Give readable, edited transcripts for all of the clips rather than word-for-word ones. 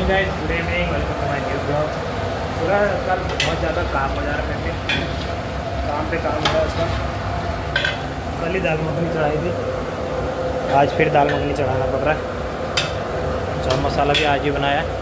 Morning guys, good evening, welcome to my new blog. पूरा कल बहुत ज़्यादा काम हो जा रहा है, मैं काम पे काम हो रहा है उसका। कल ही दाल मखनी चढ़ाई थी, आज फिर दाल मखनी चढ़ाना पड़ रहा है। चाट मसाला भी आज ही बनाया है।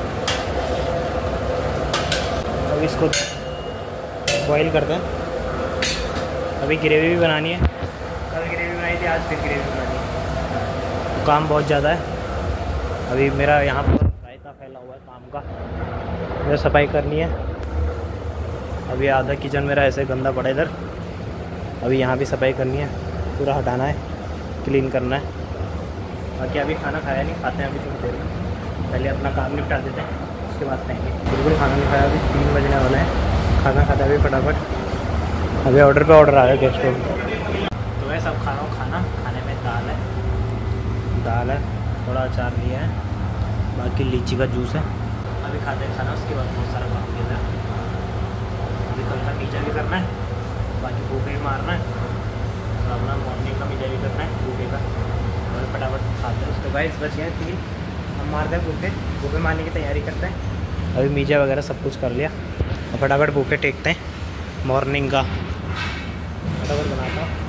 अब इसको बॉईल करते हैं। अभी ग्रेवी भी बनानी है, कल ग्रेवी बनाई थी, आज फिर ग्रेवी बनानी है। तो काम बहुत ज़्यादा है। अभी मेरा यहाँ पर रायता फैला हुआ है काम का, मुझे सफाई करनी है। अभी आधा किचन मेरा ऐसे गंदा पड़ा इधर, अभी यहाँ भी सफाई करनी है, पूरा हटाना है, क्लीन करना है। बाकी अभी खाना खाया नहीं, खाते हैं अभी थोड़ी देर में। पहले अपना काम निपटा देते हैं, उसके बाद खाएंगे। बिल्कुल खाना नहीं खाया, अभी 3 बजने वाला है। खाना खाता है अभी फटाफट। अभी ऑर्डर पे ऑर्डर आ गया गेस्टों को। तो वह सब खा रहा हूँ खाना। खाने में दाल है, थोड़ा अचार लिया है, बाकी लीची का जूस है। अभी खाते हैं खाना, उसके बाद बहुत सारा काम किया है। अभी कल का टीचर भी करना है, बाकी बूफे भी मारना है, और अपना मॉर्निंग का मीजा भी करना है बूफे का। और फटाफट खाते हैं उसके बाद बच गए 3, हम मारते हैं बूफे मारने की तैयारी करते हैं। अभी मीजा वगैरह सब कुछ कर लिया और फटाफट बूफे टेकते हैं मॉर्निंग का। फटाफट बनाता हूँ।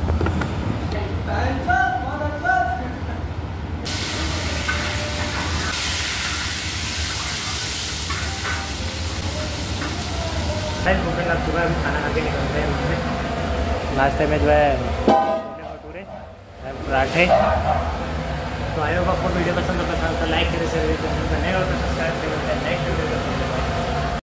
बूफे लग चुका है, अभी खाना खा के निकलते हैं। नाश्ते में जो है छोले भटूरे, पराठे। तो आए होगा आपको वीडियो पसंद तो लाइक करें, शेयर करें, और सब्सक्राइब करें। Next video